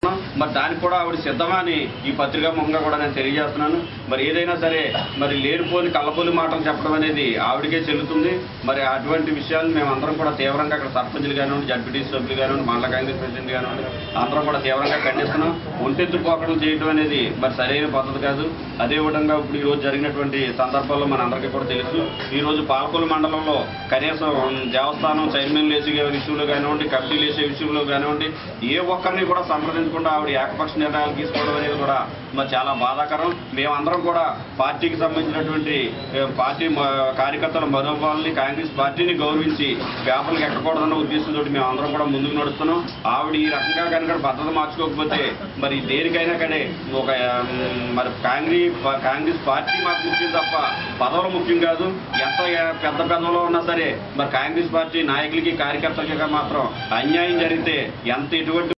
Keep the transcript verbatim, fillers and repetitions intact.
మరి దానికి కూడా ఆవిడ సిద్ధమని ఈ పత్రికా ముఖంగా కూడా నేను తెలియజేస్తున్నాను. మరి ఏదైనా సరే మరి లేనిపోని కళ్ళబొల్లి మాటలు చెప్పడం అనేది ఆవిడకే చెల్లుతుంది. మరి అటువంటి విషయాలు మేమందరం కూడా తీవ్రంగా అక్కడ సర్పంచులు కానివ్వండి, జడ్పీటీసీ సభ్యులు కానివ్వండి, మండల కాంగ్రెస్ ప్రెసిడెంట్ కానివ్వండి, అందరం కూడా తీవ్రంగా ఖండిస్తున్నాం. ఒంటెత్తు పోకడలు చేయడం అనేది మరి సరైన పద్ధతి కాదు. అదేవిధంగా ఇప్పుడు ఈరోజు జరిగినటువంటి సందర్భాల్లో మనందరికీ కూడా తెలుసు. ఈరోజు పాలకొల్లు మండలంలో కనీసం దేవస్థానం చైర్మన్లు వేసే విషయంలో కానివ్వండి, కమిటీలు వేసే విషయంలో కానివ్వండి, ఏ ఒక్కరిని కూడా సంప్రదించకుండా ఆవిడ ఏకపక్ష నిర్ణయాలు తీసుకోవడం అనేది కూడా మరి చాలా బాధాకరం. మేమందరం కూడా పార్టీకి సంబంధించినటువంటి పార్టీ కార్యకర్తల మనోభావాలని, కాంగ్రెస్ పార్టీని గౌరవించి పేపర్లకు ఎక్కకూడదన్న ఉద్దేశంతో మేము అందరం కూడా ముందుకు నడుస్తున్నాం. ఆవిడ ఈ రకంగా కనుక పద్ధతి మార్చుకోకపోతే మరి దేనికైనా కానీ ఒక మరి కాంగ్రెస్ కాంగ్రెస్ పార్టీ మాకు ముఖ్యం తప్ప పదవులు ముఖ్యం కాదు. ఎంత పెద్ద పెద్దలో ఉన్నా సరే మరి కాంగ్రెస్ పార్టీ నాయకులకి కార్యకర్తలకి మాత్రం అన్యాయం జరిగితే ఎంత ఎటువంటి